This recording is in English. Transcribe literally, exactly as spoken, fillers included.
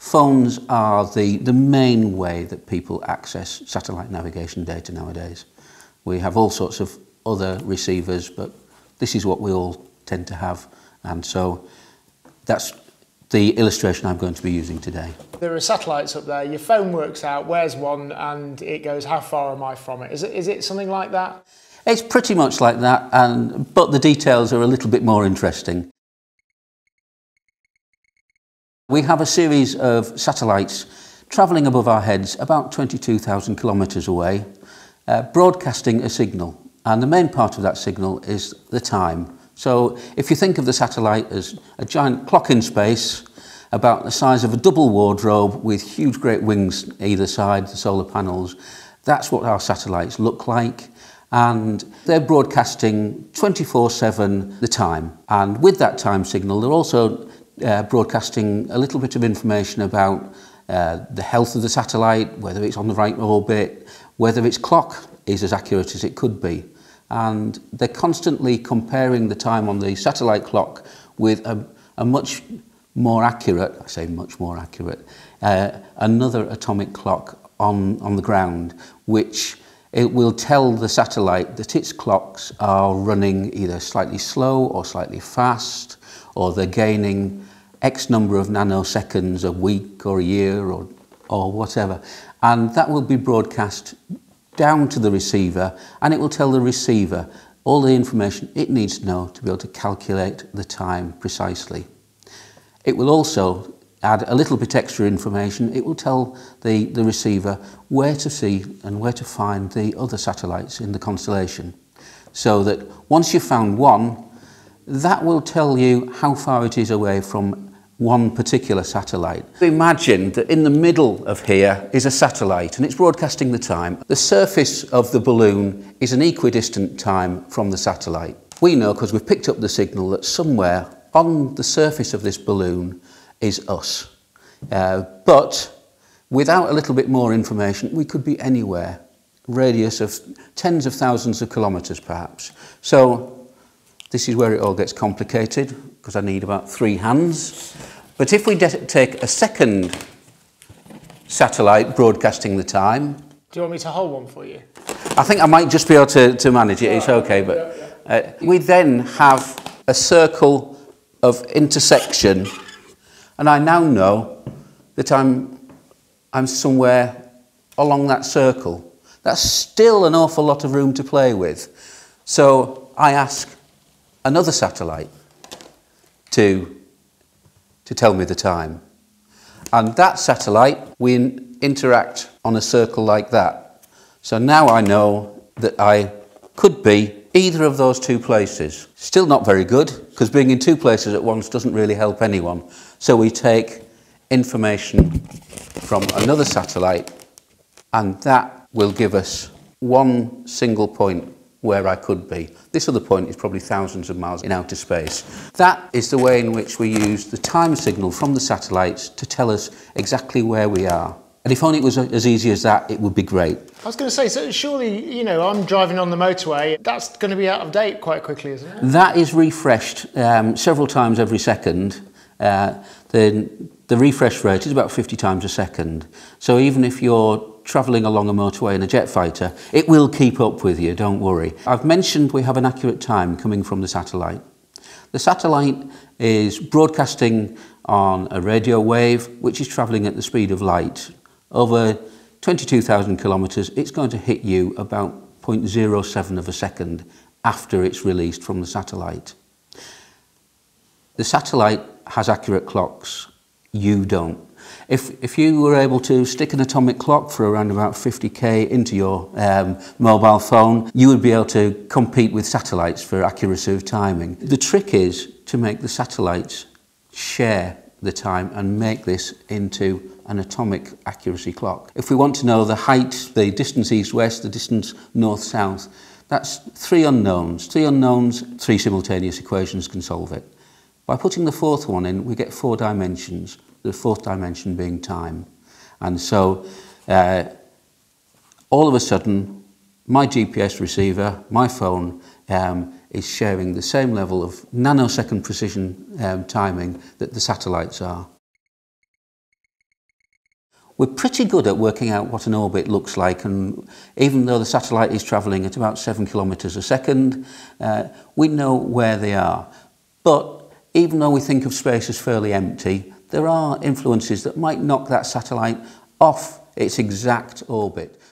Phones are the, the main way that people access satellite navigation data nowadays. We have all sorts of other receivers, but this is what we all tend to have, and so that's the illustration I'm going to be using today. There are satellites up there, your phone works out where's one and it goes how far am I from it. Is it, is it something like that? It's pretty much like that, and, but the details are a little bit more interesting. We have a series of satellites travelling above our heads about twenty-two thousand kilometres away, uh, broadcasting a signal, and the main part of that signal is the time. So if you think of the satellite as a giant clock in space, about the size of a double wardrobe with huge great wings either side, the solar panels, that's what our satellites look like. And they're broadcasting twenty-four seven the time. And with that time signal, they're also uh, broadcasting a little bit of information about uh, the health of the satellite, whether it's on the right orbit, whether its clock is as accurate as it could be. And they're constantly comparing the time on the satellite clock with a, a much more accurate, I say much more accurate, uh, another atomic clock on, on the ground, which it will tell the satellite that its clocks are running either slightly slow or slightly fast, or they're gaining X number of nanoseconds a week or a year or, or whatever. And that will be broadcast down to the receiver, and it will tell the receiver all the information it needs to know to be able to calculate the time precisely. It will also add a little bit extra information. It will tell the, the receiver where to see and where to find the other satellites in the constellation. So that once you've found one, that will tell you how far it is away from one particular satellite. Imagine that in the middle of here is a satellite and it's broadcasting the time. The surface of the balloon is an equidistant time from the satellite. We know, because we've picked up the signal, that somewhere on the surface of this balloon is us. Uh, but without a little bit more information, we could be anywhere, radius of tens of thousands of kilometres perhaps. So this is where it all gets complicated, because I need about three hands. But if we take a second satellite broadcasting the time... Do you want me to hold one for you? I think I might just be able to, to manage it, it's okay. But uh, we then have a circle of intersection, and I now know that I'm, I'm somewhere along that circle. That's still an awful lot of room to play with. So I ask another satellite to, to tell me the time. And that satellite, we in, interact on a circle like that. So now I know that I could be either of those two places. Still not very good, because being in two places at once doesn't really help anyone. So we take information from another satellite, and that will give us one single point where I could be. This other point is probably thousands of miles in outer space. That is the way in which we use the time signal from the satellites to tell us exactly where we are. And if only it was as easy as that, it would be great. I was going to say, so surely, you know, I'm driving on the motorway, that's going to be out of date quite quickly, isn't it? That is refreshed um, several times every second. Uh, the, the refresh rate is about fifty times a second. So even if you're travelling along a motorway in a jet fighter, it will keep up with you, don't worry. I've mentioned we have an accurate time coming from the satellite. The satellite is broadcasting on a radio wave which is travelling at the speed of light. Over twenty-two thousand kilometres, it's going to hit you about zero point zero seven of a second after it's released from the satellite. The satellite has accurate clocks, you don't. If, if you were able to stick an atomic clock for around about fifty K into your um, mobile phone, you would be able to compete with satellites for accuracy of timing. The trick is to make the satellites share the time and make this into an atomic accuracy clock. If we want to know the height, the distance east-west, the distance north-south, that's three unknowns. Three unknowns, three simultaneous equations can solve it. By putting the fourth one in, we get four dimensions, the fourth dimension being time. And so, uh, all of a sudden, my G P S receiver, my phone, um, is sharing the same level of nanosecond precision um, timing that the satellites are. we're pretty good at working out what an orbit looks like, and even though the satellite is travelling at about seven kilometres a second, uh, we know where they are. But even though we think of space as fairly empty, there are influences that might knock that satellite off its exact orbit.